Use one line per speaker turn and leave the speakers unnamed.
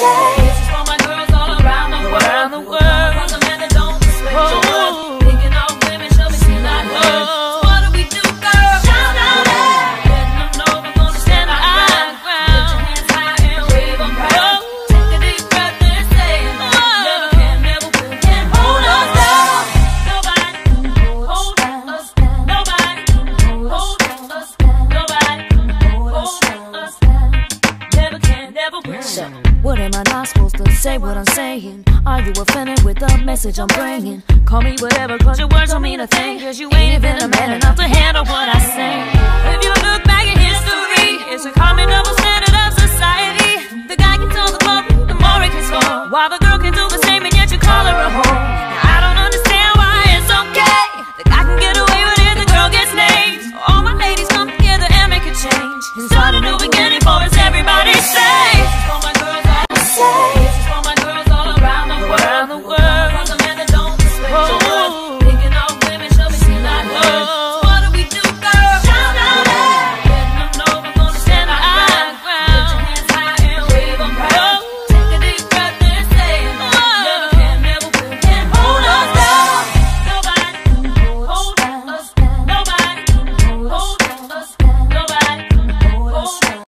say. This is for my girls all around the world. Around the world. For the men that don't respect your worth. Thinking all women show me see not heard. So what do we do, girl? Shout out loud. Letting them know we're gonna stand our ground. Put your hands high and wave them proud. Take a deep breath and say, never can, never will, can hold us down. Nobody can hold us down. Nobody can hold us down. Nobody can hold us down. Never can, never will.
So, what am I not supposed to say what I'm saying? Are you offended with the message I'm bringing? Call me whatever, cause your words don't mean a thing. Cause you ain't even a man enough to handle what I say. If you look back at history, it's a common double standard of society. The guy can tell the glory, the more he can score, while the